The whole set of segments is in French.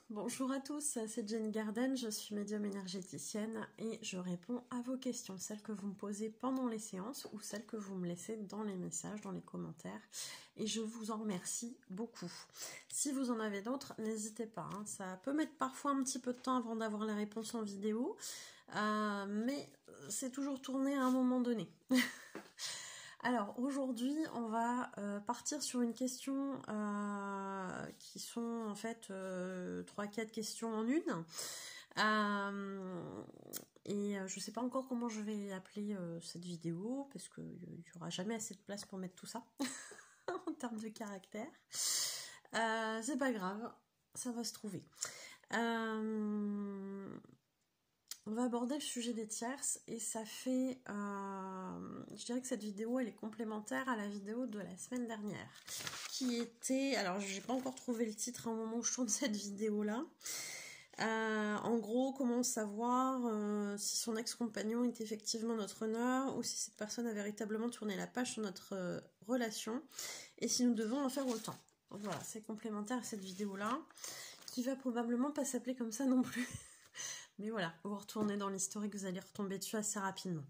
Bonjour à tous, c'est Jenny Garden, je suis médium énergéticienne et je réponds à vos questions, celles que vous me posez pendant les séances ou celles que vous me laissez dans les messages, dans les commentaires, et je vous en remercie beaucoup. Si vous en avez d'autres, n'hésitez pas, ça peut mettre parfois un petit peu de temps avant d'avoir les réponses en vidéo, mais c'est toujours tourné à un moment donné. Alors aujourd'hui on va partir sur une question qui sont en fait 3-4 questions en une. Je sais pas encore comment je vais appeler cette vidéo parce qu'il n'y aura jamais assez de place pour mettre tout ça en termes de caractère. C'est pas grave, ça va se trouver. On va aborder le sujet des tierces et ça fait, je dirais que cette vidéo elle est complémentaire à la vidéo de la semaine dernière qui était, alors j'ai pas encore trouvé le titre au moment où je tourne cette vidéo là, en gros comment savoir si son ex-compagnon est effectivement notre honneur ou si cette personne a véritablement tourné la page sur notre relation et si nous devons en faire autant. Donc voilà, c'est complémentaire à cette vidéo là qui va probablement pas s'appeler comme ça non plus. Mais voilà, vous retournez dans l'historique, vous allez retomber dessus assez rapidement.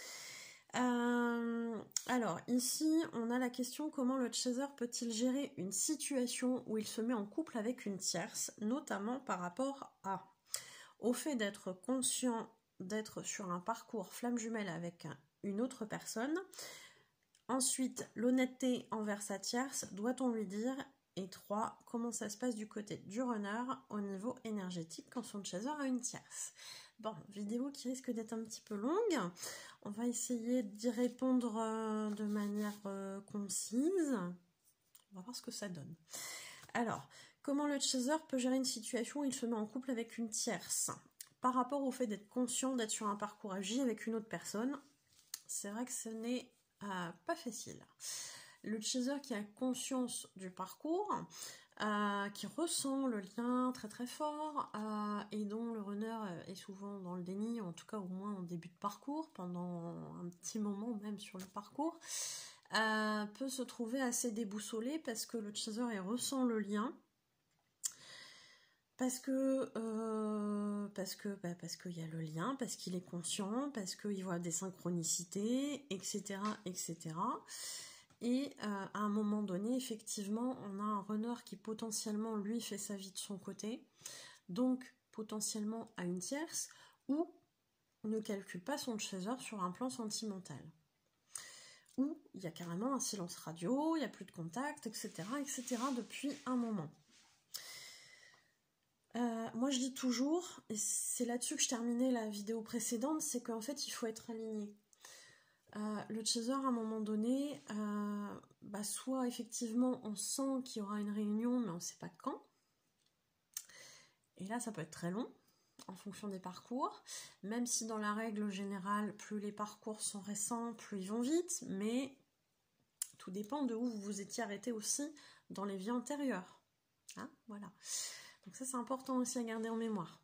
Alors, ici, on a la question comment le chaser peut-il gérer une situation où il se met en couple avec une tierce, notamment par rapport au fait d'être conscient d'être sur un parcours flamme jumelle avec une autre personne. Ensuite, l'honnêteté envers sa tierce, doit-on lui dire? Et 3, comment ça se passe du côté du runner au niveau énergétique quand son chaser a une tierce. Bon, vidéo qui risque d'être un petit peu longue. On va essayer d'y répondre de manière concise. On va voir ce que ça donne. Alors, comment le chaser peut gérer une situation où il se met en couple avec une tierce? Par rapport au fait d'être conscient d'être sur un parcours agi avec une autre personne, c'est vrai que ce n'est pas facile. Le chaser qui a conscience du parcours, qui ressent le lien très très fort et dont le runner est souvent dans le déni, en tout cas au moins en début de parcours, pendant un petit moment même sur le parcours, peut se trouver assez déboussolé parce que le chaser ressent le lien, parce qu'il y a le lien, parce qu'il est conscient, parce qu'il voit des synchronicités, etc., etc. Et à un moment donné, effectivement, on a un runner qui potentiellement, lui, fait sa vie de son côté, donc potentiellement à une tierce, ou ne calcule pas son chaser sur un plan sentimental. Ou il y a carrément un silence radio, il n'y a plus de contact, etc., etc., depuis un moment. Moi je dis toujours, et c'est là-dessus que je terminais la vidéo précédente, c'est qu'en fait il faut être aligné. Le chaser à un moment donné, soit effectivement on sent qu'il y aura une réunion mais on ne sait pas quand, et là ça peut être très long en fonction des parcours, même si dans la règle générale plus les parcours sont récents plus ils vont vite, mais tout dépend de où vous vous étiez arrêté aussi dans les vies antérieures, voilà. Donc ça c'est important aussi à garder en mémoire.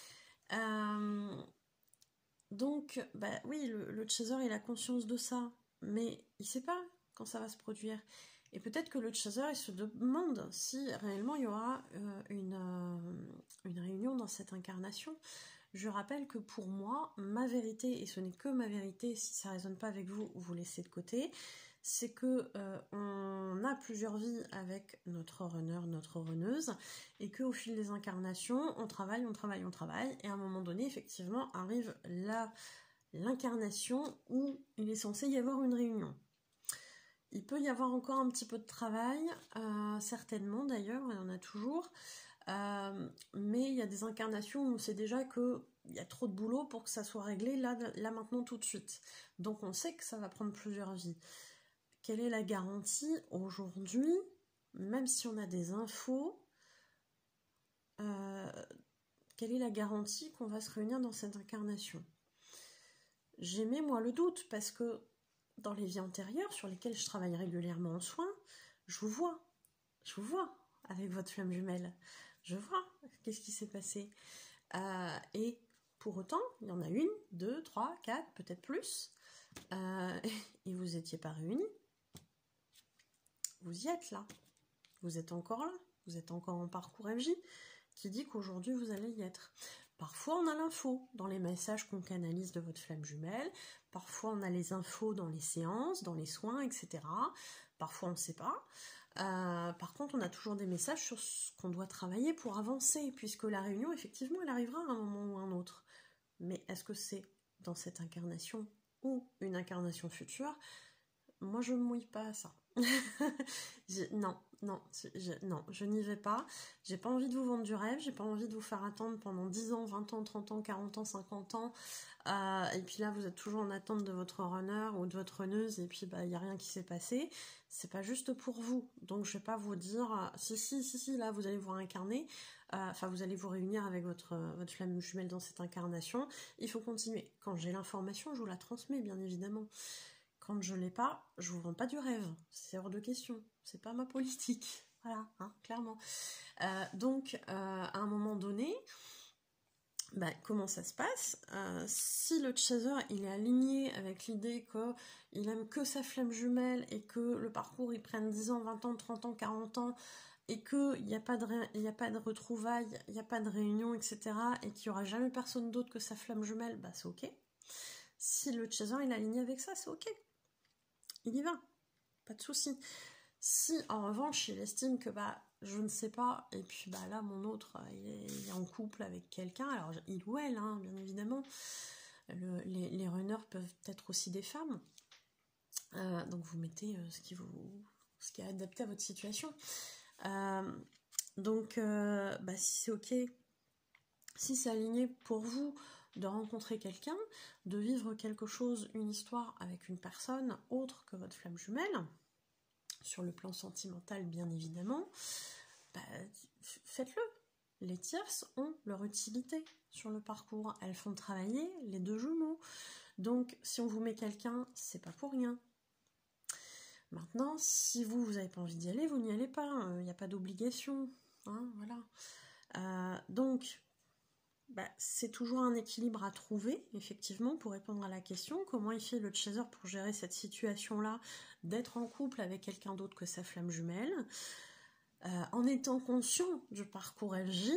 Donc, oui, le chaser il a conscience de ça, mais il sait pas quand ça va se produire. Et peut-être que le chaser il se demande si réellement il y aura une réunion dans cette incarnation. Je rappelle que pour moi, ma vérité, et ce n'est que ma vérité, si ça ne résonne pas avec vous, vous laissez de côté, c'est que on a plusieurs vies avec notre runner, notre runneuse, et qu'au fil des incarnations, on travaille, et à un moment donné, effectivement, arrive l'incarnation où il est censé y avoir une réunion. Il peut y avoir encore un petit peu de travail, certainement d'ailleurs, il y en a toujours, mais il y a des incarnations où on sait déjà qu'il y a trop de boulot pour que ça soit réglé là maintenant tout de suite. Donc on sait que ça va prendre plusieurs vies. Quelle est la garantie aujourd'hui, même si on a des infos, quelle est la garantie qu'on va se réunir dans cette incarnation? J'émets moi le doute parce que dans les vies antérieures sur lesquelles je travaille régulièrement en soins, je vous vois avec votre flamme jumelle, je vois qu'est-ce qui s'est passé. Et pour autant, il y en a 1, 2, 3, 4, peut-être plus, et vous n'étiez pas réunis. Vous y êtes là, vous êtes encore là, vous êtes encore en parcours FJ, qui dit qu'aujourd'hui vous allez y être. Parfois on a l'info dans les messages qu'on canalise de votre flamme jumelle, parfois on a les infos dans les séances, dans les soins, etc. Parfois on ne sait pas. Par contre on a toujours des messages sur ce qu'on doit travailler pour avancer, puisque la réunion effectivement elle arrivera à un moment ou à un autre. Mais est-ce que c'est dans cette incarnation ou une incarnation future? Moi je ne mouille pas à ça. Non, je n'y vais pas. J'ai pas envie de vous vendre du rêve, j'ai pas envie de vous faire attendre pendant 10 ans, 20 ans, 30 ans, 40 ans, 50 ans. Et puis là, vous êtes toujours en attente de votre runner ou de votre runneuse, et puis il n'y a rien qui s'est passé. C'est pas juste pour vous. Donc je vais pas vous dire, si, là, vous allez vous réincarner. Vous allez vous réunir avec votre flamme jumelle dans cette incarnation. Il faut continuer. Quand j'ai l'information, je vous la transmets, bien évidemment. Quand je l'ai pas, je vous vends pas du rêve. C'est hors de question. C'est pas ma politique. Voilà, hein, clairement. Donc, à un moment donné, comment ça se passe? Si le chaser il est aligné avec l'idée qu'il aime que sa flamme jumelle et que le parcours il prenne 10 ans, 20 ans, 30 ans, 40 ans et qu'il n'y a pas de retrouvailles, il n'y a pas de réunion, etc. et qu'il n'y aura jamais personne d'autre que sa flamme jumelle, c'est ok. Si le chaser il est aligné avec ça, c'est ok. Il y va, pas de souci. Si en revanche il estime que je ne sais pas, et puis là mon autre il est en couple avec quelqu'un, alors il ou elle, hein, bien évidemment, les runners peuvent être aussi des femmes, donc vous mettez ce qui est adapté à votre situation. Si c'est ok, si c'est aligné pour vous de rencontrer quelqu'un, de vivre quelque chose, une histoire avec une personne autre que votre flamme jumelle, sur le plan sentimental bien évidemment, faites-le. Les tierces ont leur utilité sur le parcours, elles font travailler les deux jumeaux. Donc si on vous met quelqu'un, c'est pas pour rien. Maintenant, si vous n'avez pas envie d'y aller, vous n'y allez pas, il n'y a pas d'obligation, hein, voilà. Donc c'est toujours un équilibre à trouver, effectivement, pour répondre à la question, comment il fait le chaser pour gérer cette situation-là, d'être en couple avec quelqu'un d'autre que sa flamme jumelle, en étant conscient du parcours LJ,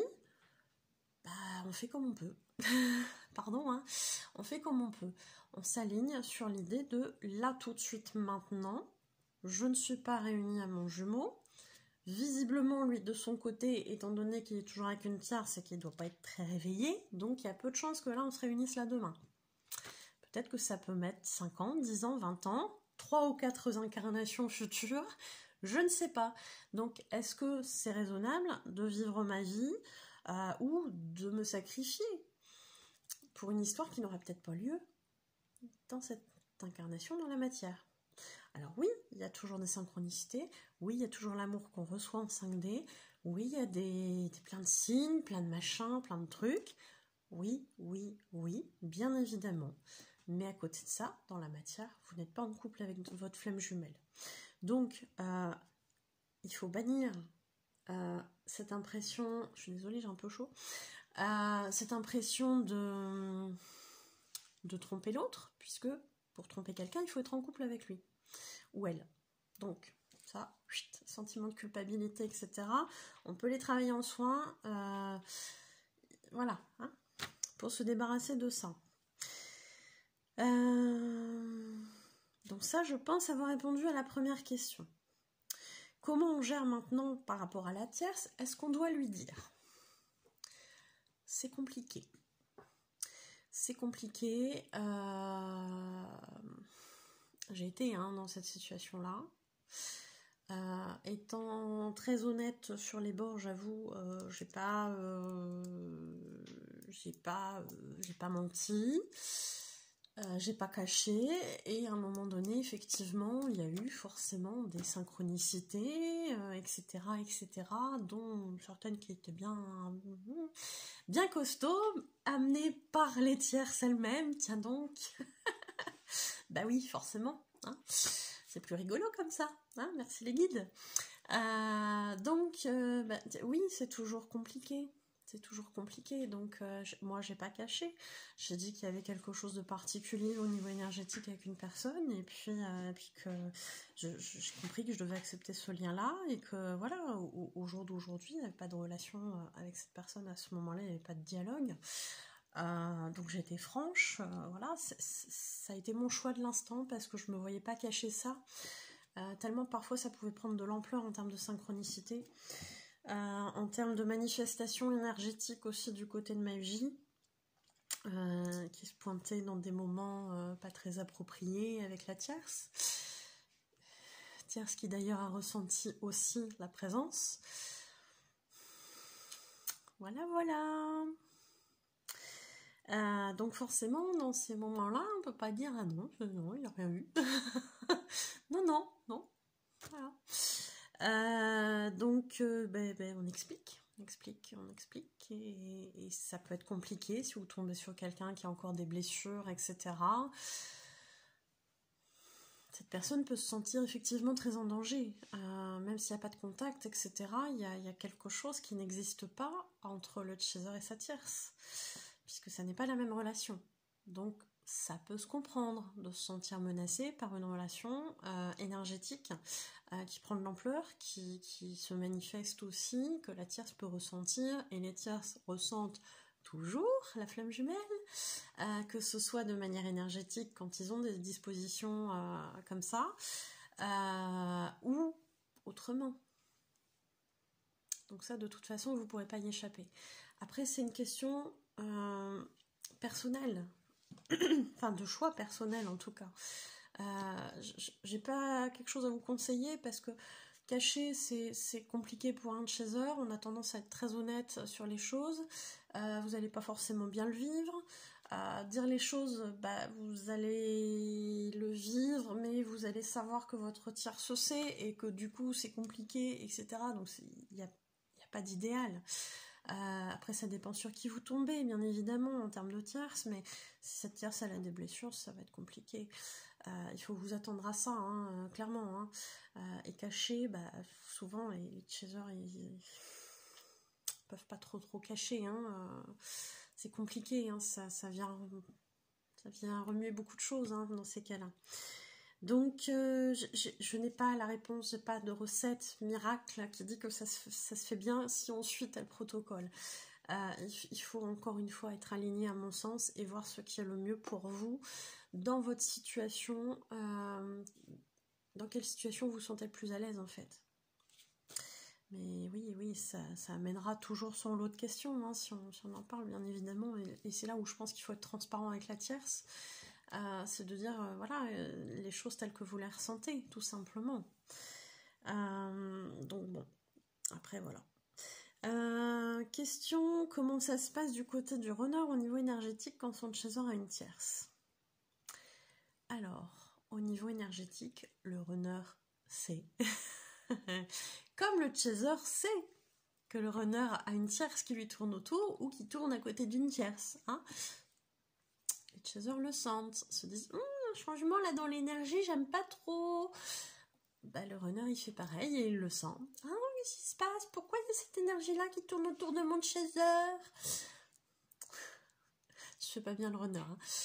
on fait comme on peut. Pardon, hein, on fait comme on peut. On s'aligne sur l'idée de là, tout de suite, maintenant, je ne suis pas réunie à mon jumeau. Visiblement, lui, de son côté, étant donné qu'il est toujours avec une tierce, c'est qu'il ne doit pas être très réveillé, donc il y a peu de chances que là, on se réunisse là demain. Peut-être que ça peut mettre 5 ans, 10 ans, 20 ans, 3 ou 4 incarnations futures, je ne sais pas. Donc, est-ce que c'est raisonnable de vivre ma vie ou de me sacrifier pour une histoire qui n'aurait peut-être pas lieu dans cette incarnation dans la matière? Alors oui, il y a toujours des synchronicités, oui, il y a toujours l'amour qu'on reçoit en 5D, oui, il y a plein de signes, plein de machins, plein de trucs, oui, bien évidemment. Mais à côté de ça, dans la matière, vous n'êtes pas en couple avec votre flamme jumelle. Donc, il faut bannir cette impression, je suis désolée, j'ai un peu chaud, cette impression de tromper l'autre, puisque pour tromper quelqu'un, il faut être en couple avec lui ou elle. Donc, ça, sentiment de culpabilité, etc. On peut les travailler en soins, voilà, hein, pour se débarrasser de ça. Donc ça, je pense avoir répondu à la première question. Comment on gère maintenant par rapport à la tierce? Est-ce qu'on doit lui dire? C'est compliqué. C'est compliqué. J'ai été dans cette situation-là. Étant très honnête sur les bords, j'avoue, j'ai pas menti, j'ai pas caché, et à un moment donné, effectivement, il y a eu forcément des synchronicités, etc., dont certaines qui étaient bien costauds, amenées par les tierces elles-mêmes, tiens donc. Bah oui, forcément, hein. C'est plus rigolo comme ça, hein, merci les guides. Oui, c'est toujours compliqué. c'est toujours compliqué. Donc moi j'ai pas caché, j'ai dit qu'il y avait quelque chose de particulier au niveau énergétique avec une personne, et puis que j'ai compris que je devais accepter ce lien-là, et que voilà, au jour d'aujourd'hui, il n'y avait pas de relation avec cette personne à ce moment-là, il n'y avait pas de dialogue. Donc j'ai été franche, voilà, ça a été mon choix de l'instant parce que je me voyais pas cacher ça, tellement parfois ça pouvait prendre de l'ampleur en termes de synchronicité. En termes de manifestation énergétique aussi du côté de ma vie, qui se pointait dans des moments pas très appropriés avec la tierce qui d'ailleurs a ressenti aussi la présence. Voilà. Donc forcément, dans ces moments-là, on peut pas dire « Ah non, il n'y a rien eu. » Non. Voilà. Donc, on explique, et ça peut être compliqué si vous tombez sur quelqu'un qui a encore des blessures, etc. Cette personne peut se sentir effectivement très en danger, même s'il n'y a pas de contact, etc. Il y a quelque chose qui n'existe pas entre le chaser et sa tierce, puisque ça n'est pas la même relation. Donc, ça peut se comprendre de se sentir menacé par une relation énergétique qui prend de l'ampleur, qui se manifeste aussi, que la tierce peut ressentir, et les tierces ressentent toujours la flamme jumelle, que ce soit de manière énergétique quand ils ont des dispositions comme ça, ou autrement. Donc ça, de toute façon, vous ne pourrez pas y échapper. Après, c'est une question personnelle, enfin de choix personnel en tout cas. J'ai pas quelque chose à vous conseiller parce que cacher c'est compliqué pour un chaser, on a tendance à être très honnête sur les choses, vous n'allez pas forcément bien le vivre, dire les choses, vous allez le vivre, mais vous allez savoir que votre tierce sait et que du coup c'est compliqué, etc. Donc il n'y a pas d'idéal. Après ça dépend sur qui vous tombez, bien évidemment, en termes de tierce, mais si cette tierce elle a des blessures, ça va être compliqué. Il faut vous attendre à ça, clairement. Et cacher, souvent les chasers ils peuvent pas trop cacher. C'est compliqué, ça vient remuer beaucoup de choses dans ces cas-là. Donc je n'ai pas la réponse, j'ai pas de recette miracle qui dit que ça se fait bien si on suit tel protocole. Il faut encore une fois être aligné à mon sens et voir ce qui est le mieux pour vous dans votre situation, dans quelle situation vous vous sentez le plus à l'aise en fait. Mais oui, ça amènera toujours son lot de questions, si on en parle bien évidemment, et c'est là où je pense qu'il faut être transparent avec la tierce, c'est de dire les choses telles que vous les ressentez, tout simplement. Donc bon, après voilà. Question, comment ça se passe du côté du runner au niveau énergétique quand son chaser a une tierce? Alors, au niveau énergétique, le runner sait. Comme le chaser sait que le runner a une tierce qui lui tourne autour ou qui tourne à côté d'une tierce. Les chasers le sentent, se disent un changement là dans l'énergie, j'aime pas trop. Le runner il fait pareil et il le sent. Qu'est-ce qui se passe? Pourquoi il y a cette énergie-là qui tourne autour de mon chaser? Je fais pas bien le runner.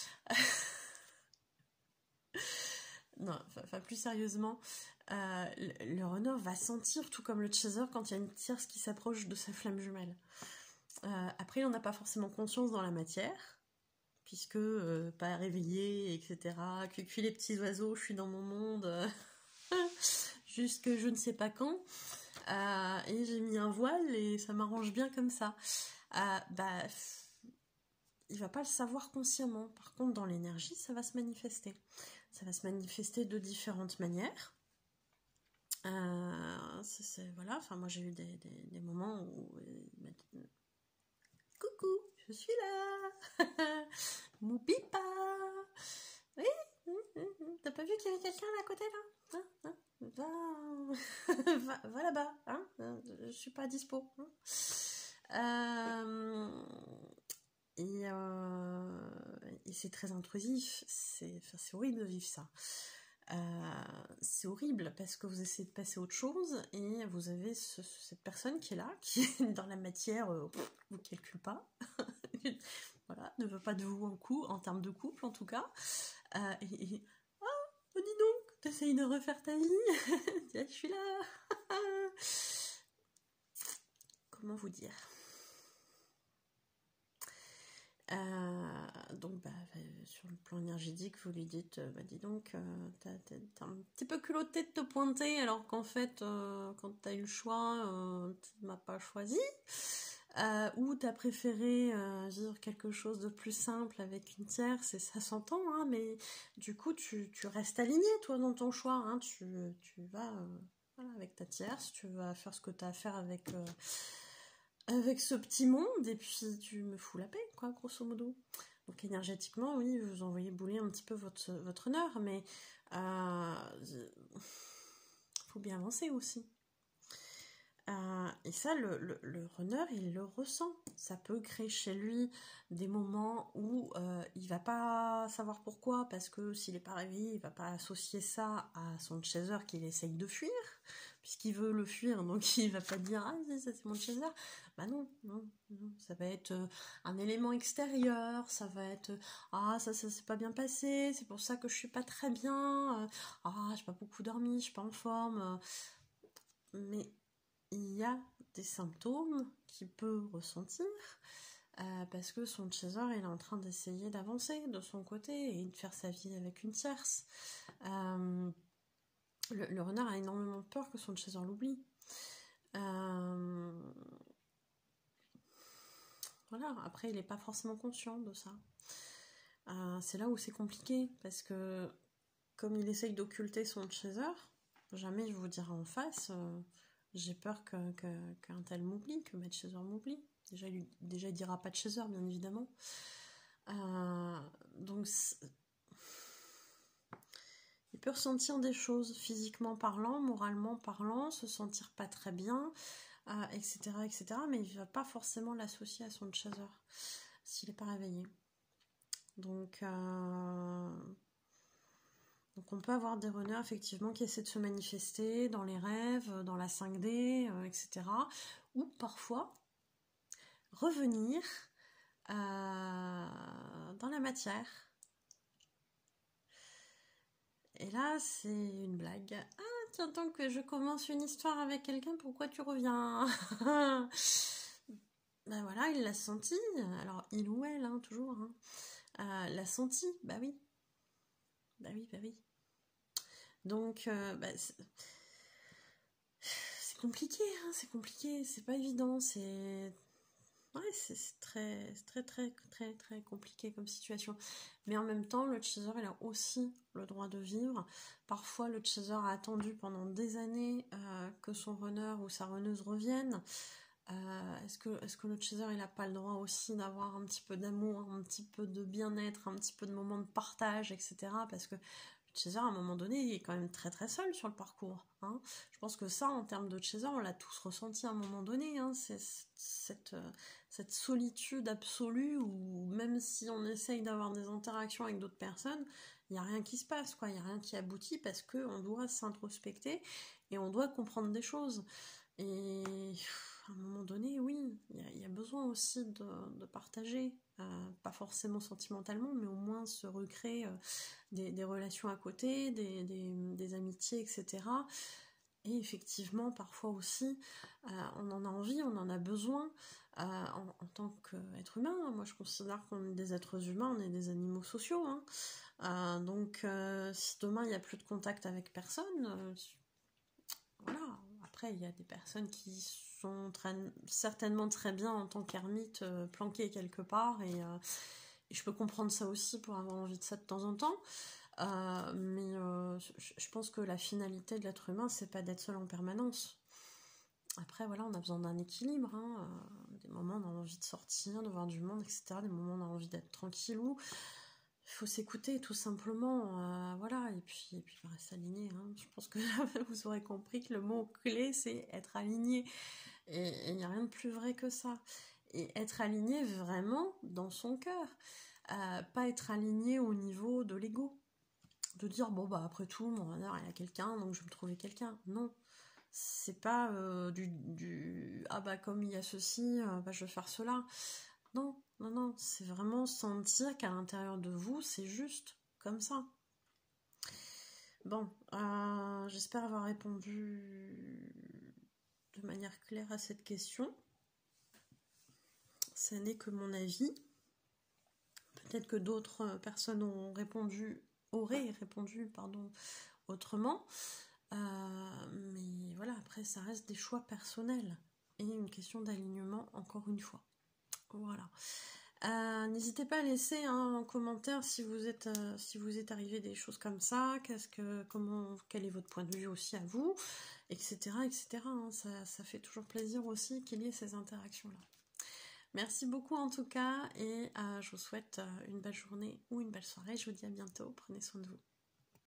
Non, enfin plus sérieusement, le runner va sentir, tout comme le chaser, quand il y a une tierce qui s'approche de sa flamme jumelle. Après, il n'en a pas forcément conscience dans la matière, puisque pas réveillé, etc. Cuicui les petits oiseaux, je suis dans mon monde, jusque je ne sais pas quand. Et j'ai mis un voile et ça m'arrange bien comme ça. Il va pas le savoir consciemment. Par contre, dans l'énergie, ça va se manifester. Ça va se manifester de différentes manières. Voilà, enfin moi j'ai eu des moments où coucou, je suis là. M'oublie pas. Oui, t'as pas vu qu'il y avait quelqu'un à côté là? Va là-bas, je suis pas dispo. Et c'est très intrusif, c'est horrible de vivre ça. c'est horrible parce que vous essayez de passer à autre chose et vous avez cette personne qui est là, qui est dans la matière, vous calcule pas, voilà, ne veut pas de vous en termes de couple en tout cas, et oh, dis donc, t'essayes de refaire ta vie, je suis là. Comment vous dire? Donc sur le plan énergétique, vous lui dites, dis donc, t'as un petit peu culotté de te pointer, alors qu'en fait, quand t'as eu le choix, tu m'as pas choisi, ou t'as préféré vivre quelque chose de plus simple avec une tierce, et ça s'entend, hein, mais du coup, tu restes aligné, toi, dans ton choix, hein, tu vas voilà, avec ta tierce, tu vas faire ce que t'as à faire avec ce petit monde, et puis tu me fous la paix, quoi, grosso modo. Donc énergétiquement, oui, vous envoyez bouler un petit peu votre honneur, mais faut bien avancer aussi. Et ça, le runner, il le ressent. Ça peut créer chez lui des moments où il va pas savoir pourquoi, parce que s'il n'est pas réveillé, il va pas associer ça à son chaser qu'il essaye de fuir, puisqu'il veut le fuir, donc il va pas dire « Ah, ça c'est mon chaser ». Bah non, ça va être un élément extérieur, ça va être « Ah, ça s'est pas bien passé, c'est pour ça que je suis pas très bien, ah, j'ai pas beaucoup dormi, je suis pas en forme ». Mais il y a des symptômes qu'il peut ressentir parce que son chaser il est en train d'essayer d'avancer de son côté et de faire sa vie avec une tierce. Le renard a énormément peur que son chaser l'oublie. Voilà, après il n'est pas forcément conscient de ça. C'est là où c'est compliqué parce que comme il essaye d'occulter son chaser, jamais je vous dirai en face j'ai peur qu'un tel m'oublie, que Matt Chaser m'oublie. Déjà, il dira pas de Chaser, bien évidemment. Donc, il peut ressentir des choses physiquement parlant, moralement parlant, se sentir pas très bien, etc., etc. Mais il va pas forcément l'associer à son Chaser s'il n'est pas réveillé. Donc on peut avoir des runners effectivement qui essaient de se manifester dans les rêves, dans la 5D, etc. Ou parfois revenir dans la matière. Et là, c'est une blague. Ah, tiens, tant que je commence une histoire avec quelqu'un, pourquoi tu reviens? Ben voilà, il l'a senti. Alors, il ou elle, hein, toujours. Hein. L'a senti, bah oui. Bah oui, bah oui. Donc, c'est compliqué, hein, c'est compliqué, c'est pas évident, c'est très, très, très, très, très compliqué comme situation. Mais en même temps, le chaser, il a aussi le droit de vivre. Parfois, le chaser a attendu pendant des années que son runner ou sa runneuse revienne. Est-ce que le chaser, il n'a pas le droit aussi d'avoir un petit peu d'amour, un petit peu de bien-être, un petit peu de moments de partage, etc. Parce que le chaser, à un moment donné, il est quand même très très seul sur le parcours. Hein. Je pense que ça, en termes de chaser, on l'a tous ressenti à un moment donné. Hein. C'est cette solitude absolue où même si on essaye d'avoir des interactions avec d'autres personnes, il n'y a rien qui se passe, quoi. Il n'y a rien qui aboutit parce qu'on doit s'introspecter et on doit comprendre des choses. Et à un moment donné, oui, il y a besoin aussi de partager, pas forcément sentimentalement, mais au moins se recréer des relations à côté, des amitiés, etc. Et effectivement, parfois aussi, on en a envie, on en a besoin en tant qu'être humain. Moi, je considère qu'on est des êtres humains, on est des animaux sociaux. Hein. Donc, si demain, il n'y a plus de contact avec personne, voilà. Après, il y a des personnes qui sont certainement très bien en tant qu'ermite planquées quelque part, et je peux comprendre ça aussi pour avoir envie de ça de temps en temps. Mais je pense que la finalité de l'être humain, c'est pas d'être seul en permanence. Après, voilà, on a besoin d'un équilibre. Hein. Des moments, on a envie de sortir, de voir du monde, etc. Des moments, on a envie d'être tranquillou. Il faut s'écouter, tout simplement. Voilà, et puis rester aligné. Hein. Je pense que vous aurez compris que le mot clé, c'est être aligné. Et il n'y a rien de plus vrai que ça. Et être aligné vraiment dans son cœur. Pas être aligné au niveau de l'ego. de dire bon bah après tout mon renard il a quelqu'un donc je vais me trouver quelqu'un. Non, c'est pas ah bah comme il y a ceci, bah je vais faire cela. Non, non, non, c'est vraiment sentir qu'à l'intérieur de vous c'est juste comme ça. Bon, j'espère avoir répondu de manière claire à cette question. Ça n'est que mon avis. Peut-être que d'autres personnes auraient répondu autrement. Mais voilà, après ça reste des choix personnels et une question d'alignement encore une fois. Voilà. N'hésitez pas à laisser en commentaire si vous êtes arrivé des choses comme ça, quel est votre point de vue aussi à vous, etc. etc. Ça fait toujours plaisir aussi qu'il y ait ces interactions-là. Merci beaucoup en tout cas et je vous souhaite une belle journée ou une belle soirée. Je vous dis à bientôt. Prenez soin de vous.